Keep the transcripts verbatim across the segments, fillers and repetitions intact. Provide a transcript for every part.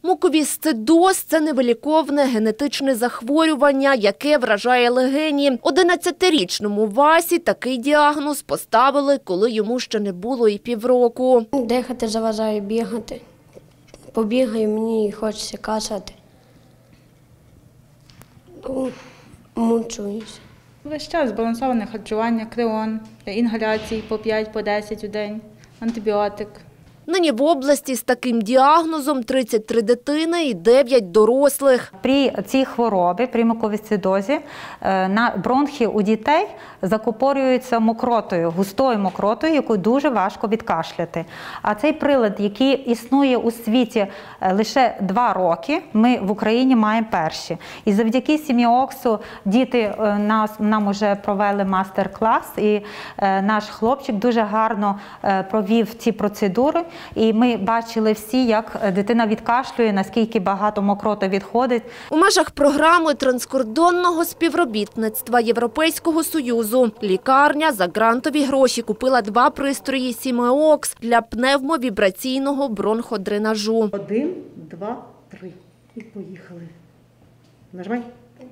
Муковісцидоз – це невиліковне генетичне захворювання, яке вражає легені. одинадцятирічному Васі такий діагноз поставили, коли йому ще не було і півроку. Дихати заважає, бігати. Побігаю, мені хочеться кашати. Мучуюся. Весь час збалансоване харчування, креон, інгаляції по п'ять, по десять у день, антибіотик. Нині в області з таким діагнозом тридцять три дитини і дев'ять дорослих. При цій хворобі, при муковісцидозі, на бронхи у дітей закупорюються мокротою, густою мокротою, яку дуже важко відкашляти. А цей прилад, який існує у світі лише два роки, ми в Україні маємо перші. І завдяки Сіміоксу діти нас, нам вже провели мастер-клас, і наш хлопчик дуже гарно провів ці процедури. І ми бачили всі, як дитина відкашлює, наскільки багато мокроти відходить. У межах програми транскордонного співробітництва Європейського Союзу лікарня за грантові гроші купила два пристрої Сімеокс для пневмовібраційного бронходренажу. Один, два, три. І поїхали. Нажимай.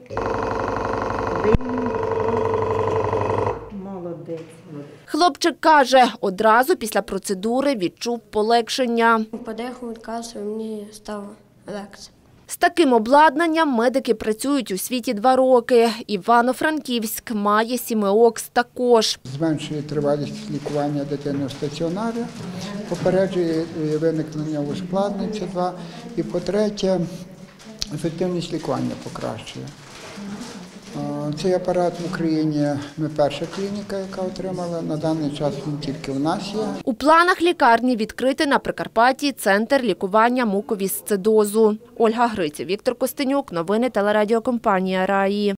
Один. Молодець. Хлопчик каже, одразу після процедури відчув полегшення. Подихав, кашу, мені стало легше. З таким обладнанням медики працюють у світі два роки. Івано-Франківськ має Сімеокс також. Зменшує тривалість лікування дитини в стаціонарі, попереджує виникнення ускладнень, це два. І по-третє, ефективність лікування покращує. Цей апарат в Україні ми перша клініка, яка отримала. На даний час він тільки в нас є. У планах лікарні відкрити на Прикарпатті центр лікування муковісцидозу. Ольга Гриця, Віктор Костенюк. Новини телерадіокомпанія «Раї».